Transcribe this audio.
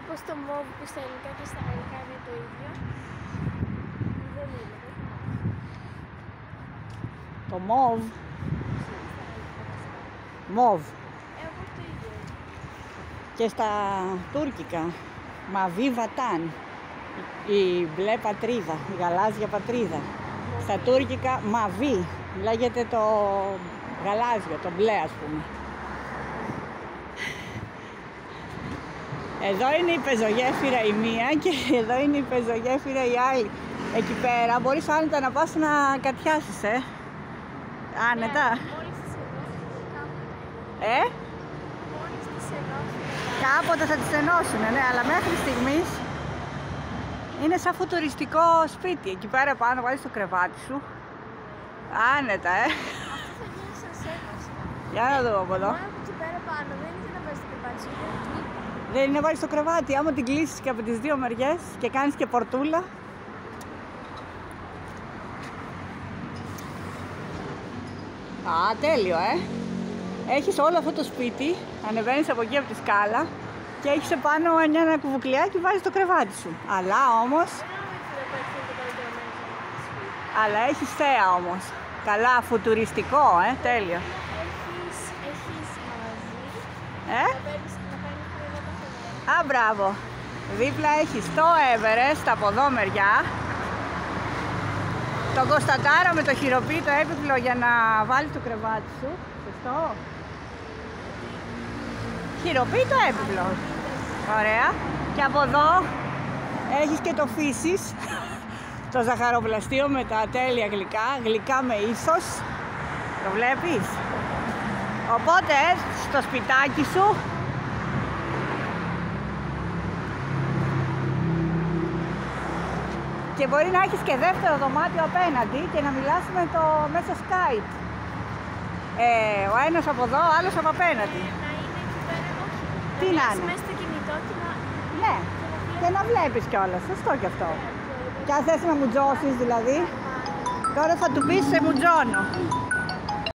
Όπως το μόβ που στα ελληνικά και στα γαλλικά είναι το ίδιο. Δεν είναι. Το μόβ. Μόβ. Όπως το ίδιο. Και στα τουρκικά. Μαβί βατάν. Η μπλε πατρίδα, η γαλάζια πατρίδα. Στα τουρκικά μαβί. Λέγεται το γαλάζιο, το μπλε ας πούμε. Εδώ είναι η πεζογέφυρα η μία και εδώ είναι η πεζογέφυρα η άλλη. Εκεί πέρα μπορείς άνετα να πας να κατιάσεις, άνετα. Μόλις τις ενώσουν κάποτε. Μόλις τις ενώσουν. Κάποτε θα τις ενώσουν, ναι, αλλά μέχρι στιγμής είναι σαν φουτουριστικό σπίτι. Εκεί πέρα πάνω βάλεις το κρεβάτι σου. Άνετα, Αυτό θα γίνει σαν σένος. Για να δω από εδώ. Μόνο από εκεί πέρα πάνω δεν είναι να βάζεις το κρεβάτι σου, είναι τρύπα. Δεν είναι να βάλεις το κρεβάτι, άμα την κλείσεις και από τις δύο μεριές και κάνεις και πορτούλα. Α, τέλειο, Έχεις όλο αυτό το σπίτι, ανεβαίνεις από εκεί από τη σκάλα και έχεις επάνω ένα κουβουκλιάκι και βάζεις το κρεβάτι σου. Αλλά όμως... Αλλά έχεις θέα όμως. Καλά, φουτουριστικό, τέλειο. Έχεις μαζί. Α, μπράβο. Δίπλα έχεις το Everest από εδώ μεριά. Το Κωνσταντάρα με το χειροποίητο έπιπλο για να βάλεις το κρεβάτι σου. Σωστό. Χειροποίητο έπιπλο. Ωραία. Και από εδώ έχεις και το Φύσης. Το ζαχαροπλαστείο με τα τέλεια γλυκά. Γλυκά με ήθος. Το βλέπεις. Οπότε στο σπιτάκι σου και μπορεί να έχεις και δεύτερο δωμάτιο απέναντι και να μιλάς με το μέσω Skype. Ο ένας από εδώ, ο άλλος από απέναντι. Να είναι εκεί πέρα, όχι. Τι να είναι. Μέσα στο κινητό και να... Ναι, και να βλέπεις κιόλας. Σωστό κι αυτό. Και αν θες να μου τζώσεις δηλαδή, τώρα θα του πεις σε μου τζώνω.